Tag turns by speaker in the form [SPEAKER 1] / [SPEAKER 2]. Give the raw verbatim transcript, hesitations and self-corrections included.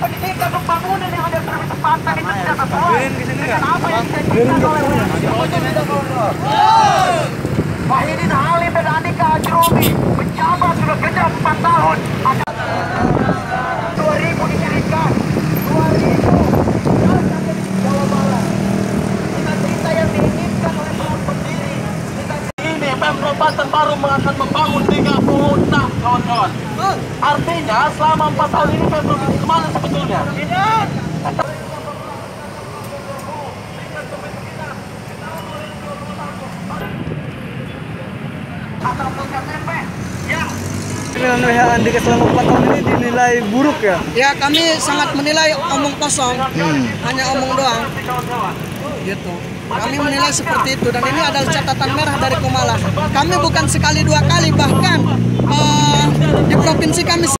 [SPEAKER 1] pendidikan pembangunan yang ada bertepatan itu tidak sesuai dengan apa yang dijanjikan oleh Wahidin Halim dan Andika Ajrobi menjabat sudah genap empat tahun. dua ribu didirikan, dua ribu dan ada di Jawa Barat. Cita-cita yang diinginkan oleh para pendiri. Ini Pemprov Banten baru akan membangun tiga puluh enam kawan-kawan. Artinya selama empat tahun ini Pemprov ini kemana sebetulnya? Tidak.
[SPEAKER 2] W H Andika selama empat tahun ini dinilai buruk ya?
[SPEAKER 3] Ya, kami sangat menilai omong kosong, hmm. hanya omong doang. Gitu. Kami menilai seperti itu, dan ini adalah catatan merah dari Kumala. Kami bukan sekali dua kali, bahkan uh, di provinsi kami